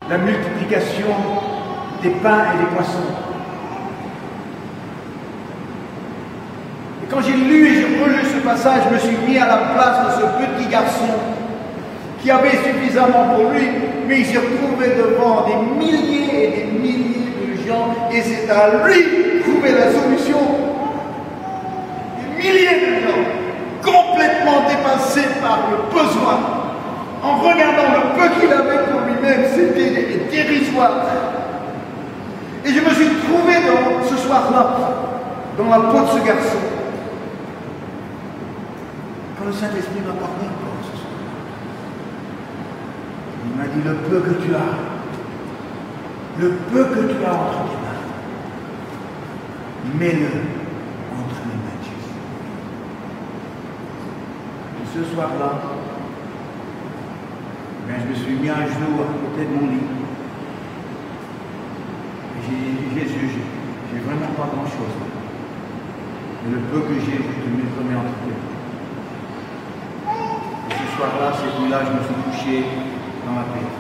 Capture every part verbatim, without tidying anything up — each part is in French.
la multiplication des pains et des poissons. Et quand j'ai lu et j'ai relu ce passage, je me suis mis à la place de ce petit garçon qui avait suffisamment pour lui, mais il s'est retrouvé devant des milliers et des milliers de gens, et c'est à lui de trouver la solution. Des milliers de gens, complètement dépassés par le besoin, en regardant le peu qu'il avait pour lui-même, c'était dérisoire. Et je me suis trouvé dans, ce soir-là, dans la peau de ce garçon. Quand le Saint-Esprit m'a parlé encore ce soir, il m'a dit, le peu que tu as, le peu que tu as entre tes mains, mets-le entre les mains de Jésus. Et ce soir-là, ben, je me suis mis à genoux à côté de mon lit. Et j'ai dit, Jésus, j'ai vraiment pas grand-chose. Mais le peu que j'ai, je te le remets entre tes mains. Et ce soir-là, cette nuit-là, je me suis couché dans la paix.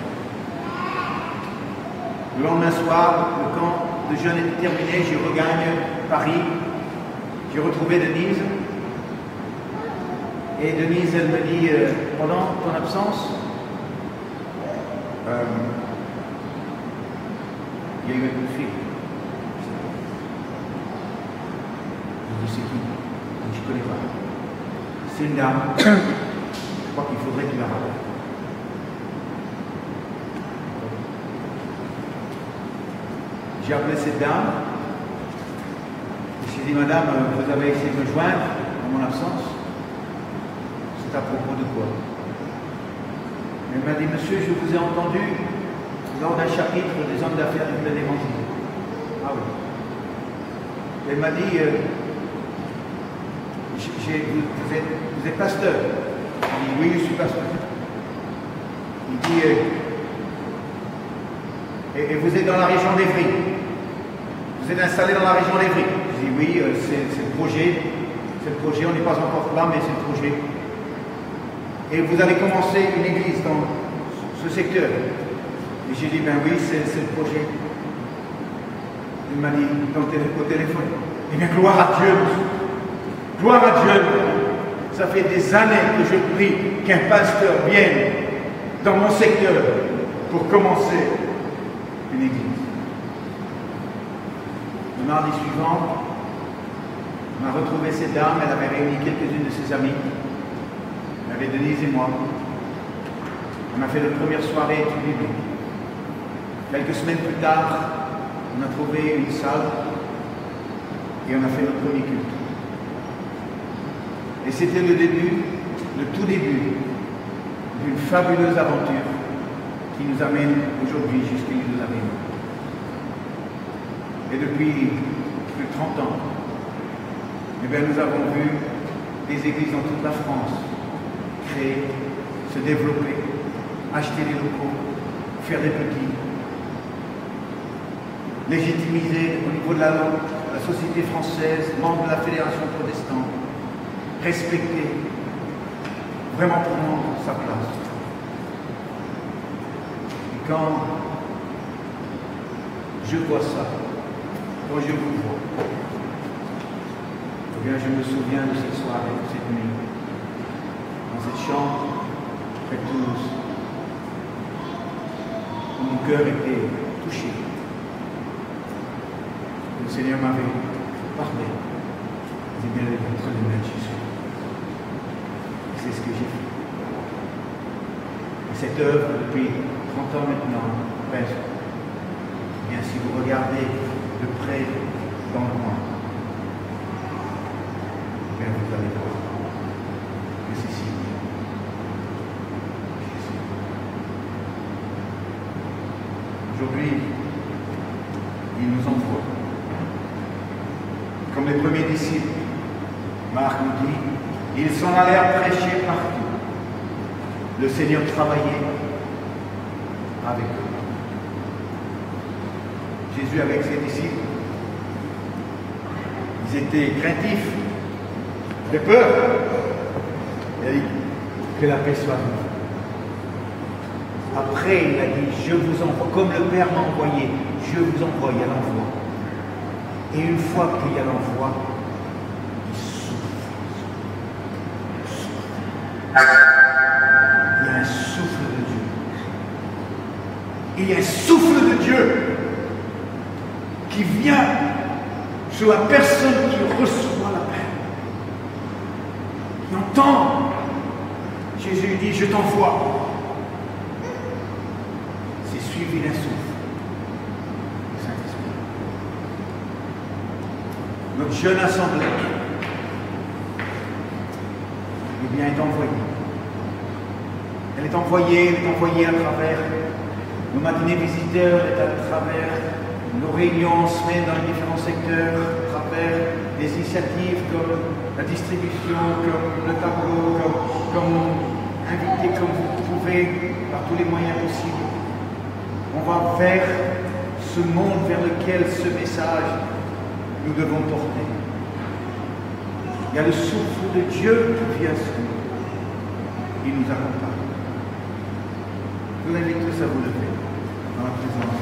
Le lendemain soir, le camp de jeûne était terminé, je regagne Paris. J'ai retrouvé Denise. Et Denise, elle me dit, euh, pendant ton absence, euh, il y a eu un coup de fil. Je dis, c'est qui? Je ne connais pas. C'est une dame. Je crois qu'il faudrait qu'il la rappelle. J'ai appelé cette dame. Je lui ai dit, madame, vous avez essayé de me joindre en mon absence. C'est à propos de quoi? Elle m'a dit, monsieur, je vous ai entendu lors d'un chapitre des hommes d'affaires du plein évangile. Ah oui. Elle m'a dit, euh, j'ai, vous, vous, êtes, vous êtes pasteur? Il dit, oui, je suis pasteur. Il dit, euh, et, et vous êtes dans la région d'Évry? Vous êtes installé dans la région d'Évry? Je dis, oui, euh, c'est, c'est le projet. C'est le projet, on n'est pas encore là, mais c'est le projet. Et vous allez commencer une église dans ce secteur. Et j'ai dit, ben oui, c'est, c'est le projet. Il m'a dit, dans le, au téléphone, eh bien, gloire à Dieu, gloire à Dieu. Ça fait des années que je prie qu'un pasteur vienne dans mon secteur pour commencer une église. Le mardi suivant, on a retrouvé cette dame, elle avait réuni quelques-unes de ses amies. Il y avait Denise et moi. On a fait la première soirée étude biblique. Quelques semaines plus tard, on a trouvé une salle et on a fait notre premier culte. Et c'était le début, le tout début d'une fabuleuse aventure qui nous amène aujourd'hui jusqu'à où nous arrivons. Et depuis plus de trente ans, eh bien, nous avons vu des églises dans toute la France créer, se développer, acheter des locaux, faire des petits, légitimiser au niveau de la, la société française, membre de la Fédération protestante, respecter, vraiment prendre sa place. Et quand je vois ça, quand je vous vois, eh bien, je me souviens de cette soirée, de cette nuit, dans cette chambre, près de Toulouse, où mon cœur était touché. Le Seigneur m'avait parlé. Il dit, bien, entre les mains de Jésus. Et c'est ce que j'ai fait. Et cette œuvre, depuis trente ans maintenant, presque, eh bien, si vous regardez de près dans le coin, eh bien, vous allez voir que c'est si. Aujourd'hui, il nous envoie. Comme les premiers disciples, Marc nous dit, ils s'en allèrent prêcher partout. Le Seigneur travaillait avec eux. Jésus avec ses disciples, ils étaient craintifs, de peur. Il a dit, que la paix soit avec vous. Après, il a dit, je vous envoie, comme le Père m'a envoyé, je vous envoie, il y a l'envoi. Et une fois qu'il y a l'envoi, il souffle. Il y a un souffle de Dieu. Il y a un souffle de Dieu qui vient sur la personne qui reçoit la paix. Qui entend. Jésus dit, je t'envoie. C'est suivi d'un souffle. Le Saint-Esprit. Notre jeune assemblée, eh bien, est envoyée. Elle est envoyée, elle est envoyée à travers nos matinées visiteurs, elle est à travers nos réunions en semaine dans les différents secteurs, à travers des initiatives comme la distribution, comme le tableau, comme, comme inviter comme vous pouvez, par tous les moyens possibles. On va vers ce monde vers lequel ce message nous devons porter. Il y a le souffle de Dieu qui vient sur nous. Il nous accompagne. Je vous invite tous à vous lever dans la présence